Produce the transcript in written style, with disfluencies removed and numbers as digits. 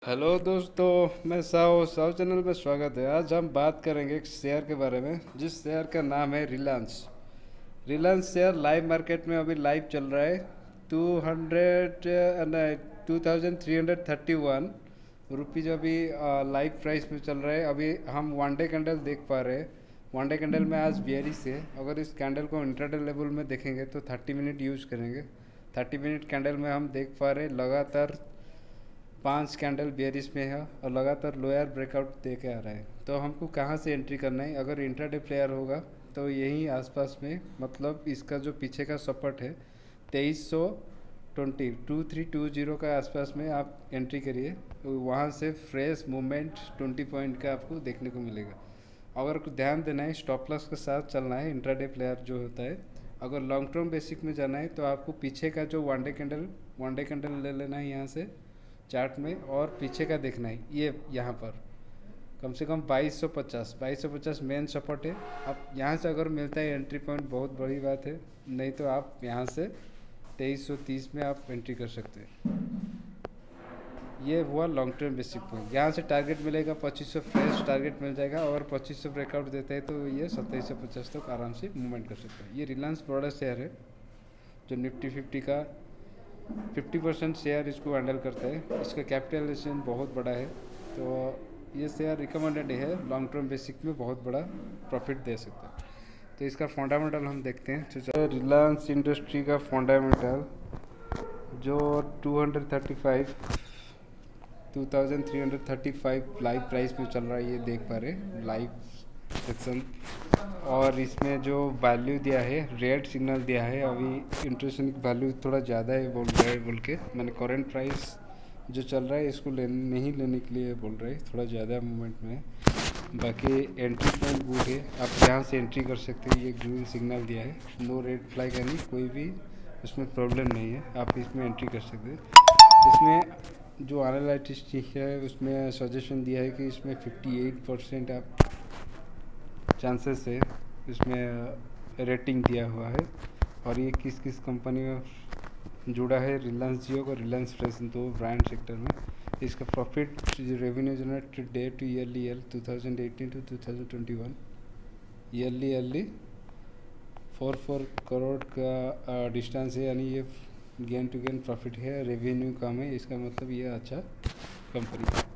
Hello दोस्तों, मैं Sao Sao channel में स्वागत है। आज हम बात करेंगे एक शेयर के बारे में जिस शेयर का नाम है Reliance. Reliance share live market में अभी लाइव चल रहा है 2331 रुपीज़ अभी लाइव प्राइस में चल रहा है। अभी हम वन डे कैंडल देख पा रहे हैं। वन डे कैंडल में आज बेयरिश है। अगर इस कैंडल को इंट्राडे लेवल में देखेंगे तो 30 मिनट यूज़ करेंगे। 30 मिनट कैंडल में हम देख पा रहे हैं लगातार 5 कैंडल बेयरिश में है और लगातार लोअर ब्रेकआउट दे के आ रहा है। तो हमको कहाँ से एंट्री करना है? अगर इंट्राडे प्लेयर होगा तो यहीं आसपास में, मतलब इसका जो पीछे का सपोर्ट है 2320 के आसपास में आप एंट्री करिए। वहाँ से फ्रेश मूवमेंट 20 पॉइंट का आपको देखने को मिलेगा। अगर ध्यान देना है, स्टॉप लॉस के साथ चलना है इंट्राडे प्लेयर जो होता है। अगर लॉन्ग टर्म बेसिक में जाना है तो आपको पीछे का जो वन डे कैंडल ले लेना है यहाँ से चार्ट में, और पीछे का देखना है। ये यहाँ पर कम से कम 2250 मेन सपोर्ट है। आप यहाँ से अगर मिलता है एंट्री पॉइंट बहुत बड़ी बात है, नहीं तो आप यहाँ से 2330 में आप एंट्री कर सकते हैं। ये हुआ लॉन्ग टर्म बेसिक पॉइंट। यहाँ से टारगेट मिलेगा 2500 फ्रेश टारगेट मिल जाएगा। और 2500 ब्रेकआउट देते हैं तो ये 2750 तक आराम से मूवमेंट कर सकते हैं। ये रिलायंस बड़ा शेयर है जो निफ्टी 50 का 50% शेयर इसको हैंडल करता है। इसका कैपिटलाइजेशन बहुत बड़ा है, तो ये शेयर रिकमेंडेड है। लॉन्ग टर्म बेसिक में बहुत बड़ा प्रॉफिट दे सकता है। तो इसका फंडामेंटल हम देखते हैं। तो रिलायंस इंडस्ट्री का फंडामेंटल जो 2335 लाइव प्राइस में चल रहा है, ये देख पा रहे लाइव सेक्शन। और इसमें जो वैल्यू दिया है, रेड सिग्नल दिया है। अभी इंटरेस्टिंग वैल्यू थोड़ा ज़्यादा है बोल के मैंने करंट प्राइस जो चल रहा है इसको नहीं लेने के लिए बोल रहे हैं। थोड़ा ज़्यादा मूवमेंट में है। बाकी एंट्री पॉइंट गुड है, आप यहाँ से एंट्री कर सकते हैं। ये ग्रीन सिग्नल दिया है, नो रेड फ्लैग, यानी कोई भी उसमें प्रॉब्लम नहीं है, आप इसमें एंट्री कर सकते हैं। इसमें जो एनालिटिस्ट है उसमें सजेशन दिया है कि इसमें 58% आप चांसेस है। इसमें रेटिंग दिया हुआ है। और ये किस किस कंपनी में जुड़ा है, रिलायंस जियो और रिलायंस फ्रेश, दो ब्रांड सेक्टर में। इसका profit revenue generated day to yearly 2018 to 2021 yearly 4 crore का डिस्टेंस है, यानी ये गेन टू गेन प्रॉफिट है। रेवेन्यू कम है, इसका मतलब ये अच्छा कंपनी है।